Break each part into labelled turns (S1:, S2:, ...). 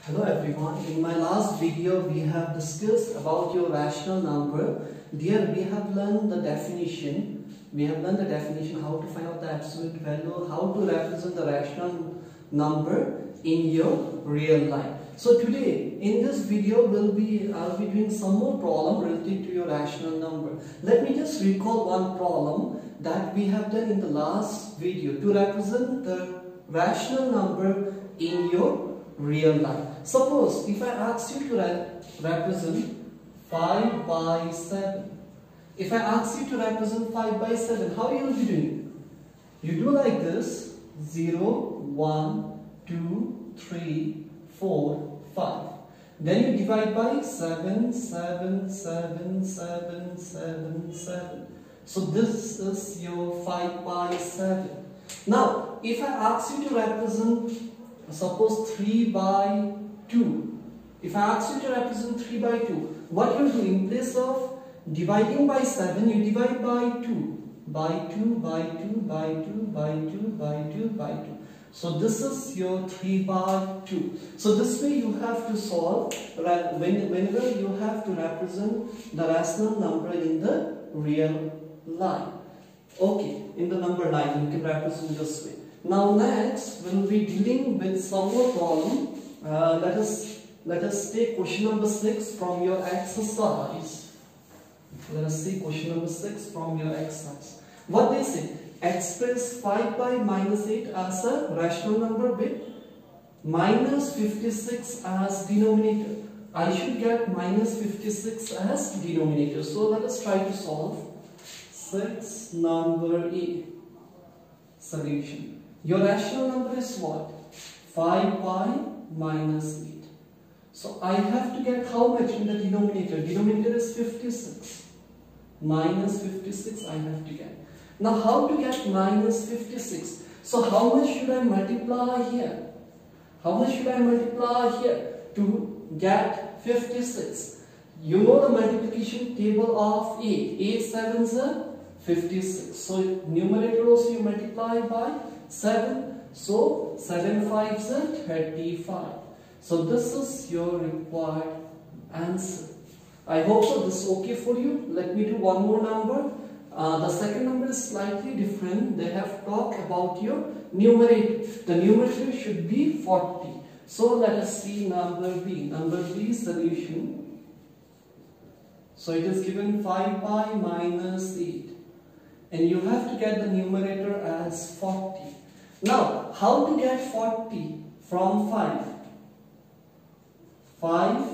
S1: Hello everyone. In my last video we have discussed about your rational number. There we have learned the definition. How to find out the absolute value, how to represent the rational number in your real life. So today in this video I'll be doing some more problem related to your rational number. Let me just recall one problem that we have done in the last video to represent the rational number in your real life. Suppose if I ask you to represent 5 by 7. If I ask you to represent 5 by 7, how you will be doing? You do like this: 0, 1, 2, 3, 4, 5. Then you divide by 7, 7, 7, 7, 7, 7. So this is your 5 by 7. Now, if I ask you to represent, suppose 3 by 2. If I ask you to represent 3 by 2, what you do? In place of dividing by 7, you divide by 2. By 2, by 2, by 2, by 2, by 2, by 2. So this is your 3 by 2. So this way you have to solve whenever you have to represent the rational number in the real line. Okay, in the number line you can represent this way. Now next we'll be dealing with some more problem. Let us take question number 6 from your exercise. Let us see question number 6 from your exercise. What they say: express 5 by minus 8 as a rational number with minus 56 as denominator. I should get minus 56 as denominator. So let us try to solve 6 number A. Solution. Your rational number is what? 5 by minus 8. So I have to get how much in the denominator? Denominator is 56. Minus 56 I have to get. Now how to get minus 56? So how much should I multiply here? How much should I multiply here to get 56? You know the multiplication table of 8. 8 sevens are 56. So numerator also you multiply by 7. So 7 fives are 35. So this is your required answer. I hope so this is okay for you. Let me do one more number. The second number is slightly different. They have talked about your numerator. The numerator should be 40. So let us see number B. Number B solution. So it is given 5 by minus 8. And you have to get the numerator as 40. Now, how to get 40 from 5? 5,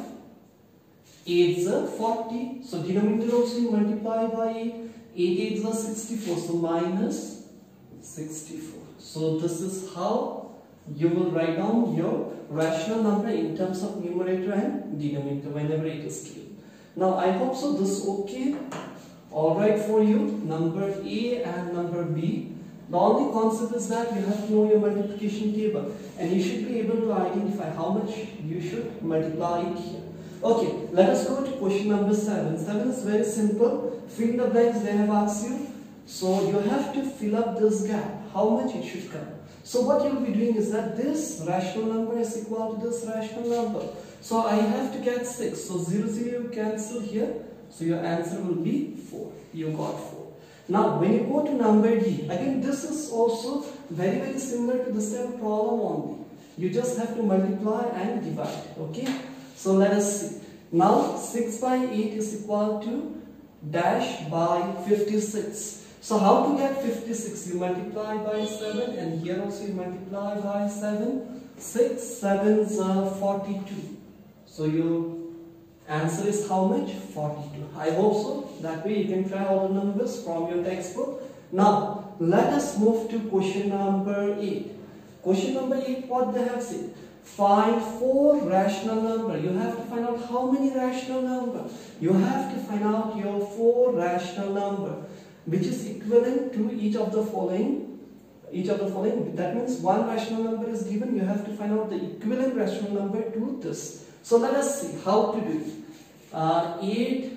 S1: 8 is 40. So denominator also you multiply by 8. 8 8 is 64. So minus 64. So this is how you will write down your rational number in terms of numerator and denominator whenever it is given. Now I hope so this is okay. Alright for you. Number A and number B. The only concept is that you have to know your multiplication table and you should be able to identify how much you should multiply it here. Okay, let us go to question number 7. 7 is very simple. Fill in the blanks they have asked you. So you have to fill up this gap. How much it should come. So what you will be doing is that this rational number is equal to this rational number. So I have to get 6. So 0 0 you cancel here. So your answer will be 4. You got 4. Now when you go to number D, again this is also very similar to the same problem only. You just have to multiply and divide. Okay. So let us see. Now 6 by 8 is equal to dash by 56. So how to get 56? You multiply by 7 and here also you multiply by 7. 6 7s are 42. So your answer is how much? 42. I hope so. That way you can try all the numbers from your textbook. Now let us move to question number 8. Question number 8, what they have said? Find 4 rational number. You have to find out how many rational number. You have to find out your 4 rational number which is equivalent to each of the following. That means one rational number is given. You have to find out the equivalent rational number to this. So let us see how to do it. 8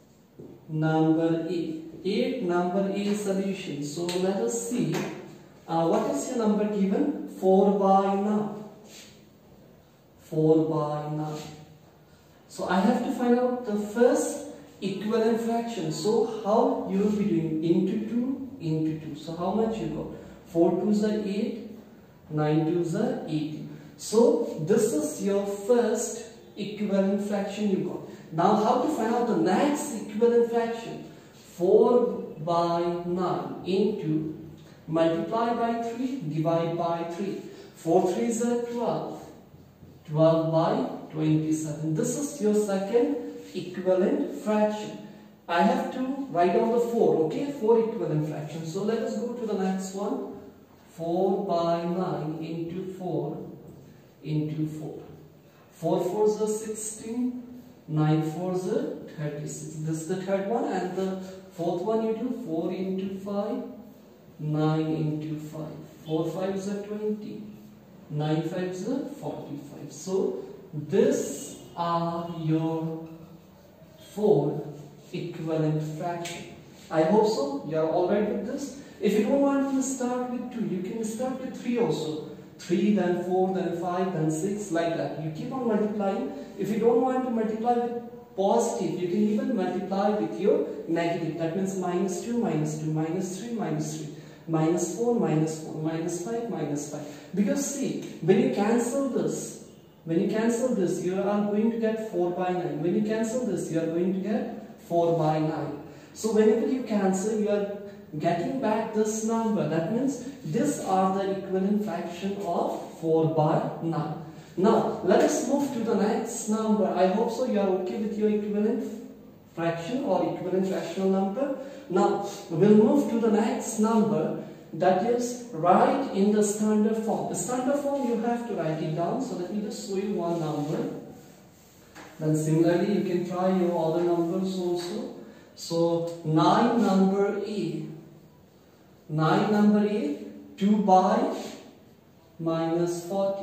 S1: number A. 8 number A solution. So let us see. What is your number given? 4 by 9. 4 by 9. So I have to find out the first equivalent fraction. So how you will be doing? Into 2, into 2. So how much you got? 4 2s are 8, 9 2s are 18. So this is your first equivalent fraction you got. Now how to find out the next equivalent fraction? 4 by 9 into, multiply by 3, divide by 3. 4 3s are 12. 12 by 27. This is your second equivalent fraction. I have to write down the 4, okay? 4 equivalent fractions. So let us go to the next one. 4 by 9 into 4 into 4. 4 4s are 16. 9 4s are 36. This is the third one, and the fourth one you do 4 into 5. 9 into 5. 4 5s are 20. 9 5s are 45. So these are your 4 equivalent fraction. I hope so. You are alright with this. If you don't want to start with 2, you can start with 3 also. 3, then 4, then 5, then 6, like that. You keep on multiplying. If you don't want to multiply with positive, you can even multiply with your negative. That means minus 2, minus 2, minus 3, minus 3. Minus 4, minus 4, minus 5, minus 5. Because see, when you cancel this, you are going to get 4 by 9. When you cancel this, you are going to get 4 by 9. So whenever you cancel, you are getting back this number. That means these are the equivalent fraction of 4 by 9. Now, let us move to the next number. I hope so you are okay with your equivalent fraction or equivalent fractional number. Now, we'll move to the next number, that is write in the standard form. The standard form you have to write it down. So let me just show you one number. Then similarly you can try your other numbers also. So 9 number A. 9 number A, 2 by minus 40.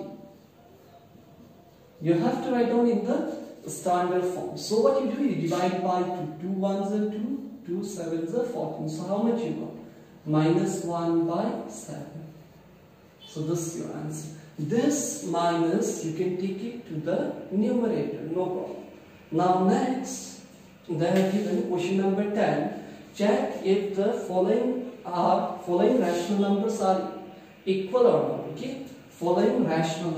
S1: You have to write down in the standard form. So what you do, you divide by 2. 2 1s are 2. 2 7s are 14. So how much you got? Minus 1 by 7. So this is your answer. This minus, you can take it to the numerator, no problem. Now next, they have given question number 10. Check if the following rational numbers are equal or not. Okay, following rational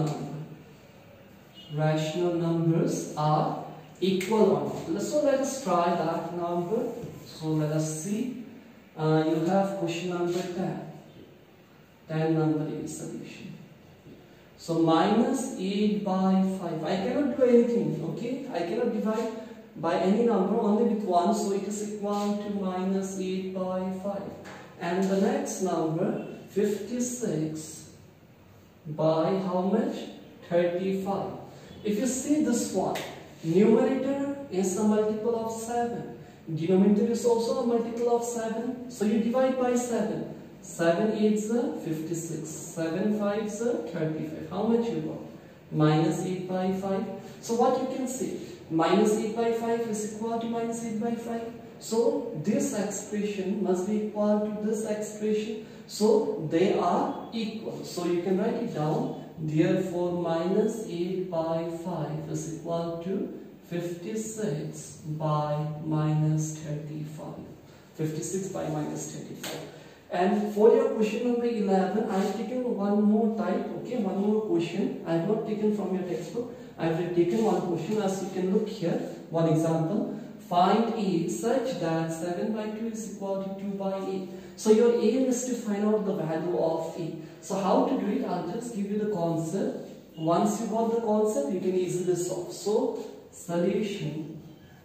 S1: numbers are equal or not. So let us try that number. So let us see. You have question number 10. 10 number A solution. So minus 8 by 5. I cannot do anything. Okay, I cannot divide by any number, only with 1. So it is equal to minus 8 by 5. And the next number, 56 by how much? 35. If you see this one, numerator is a multiple of 7. Denominator is also a multiple of 7. So you divide by 7. 7 8s are 56. 7 5s are 35. How much you got? Minus 8 by 5. So what you can say? Minus 8 by 5 is equal to minus 8 by 5. So this expression must be equal to this expression. So they are equal. So you can write it down. Therefore minus 8 by 5 is equal to 56 by minus 35. 56 by minus 35. And for your question number 11, I have taken one more type, okay, one more question. I have not taken from your textbook. I have taken one question, as you can look here. One example. Find A such that 7 by 2 is equal to 2 by 8. So your aim is to find out the value of A. So how to do it? I'll just give you the concept. Once you got the concept, you can easily solve. So solution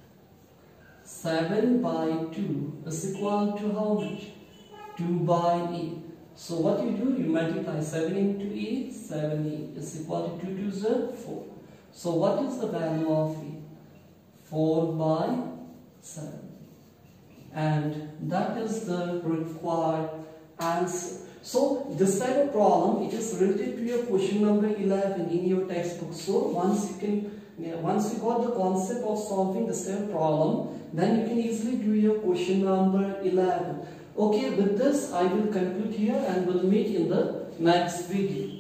S1: 7 by 2 is equal to how much? 2 by A. So what you do, you multiply 7 into A, 7A is equal to 2 2s are 4. So what is the value of A? 4 by 7. And that is the required answer. So this type of problem, it is related to your question number 11 in your textbook. So once you got the concept of solving this type of problem, then you can easily do your question number 11. Okay, with this I will conclude here and will meet in the next video.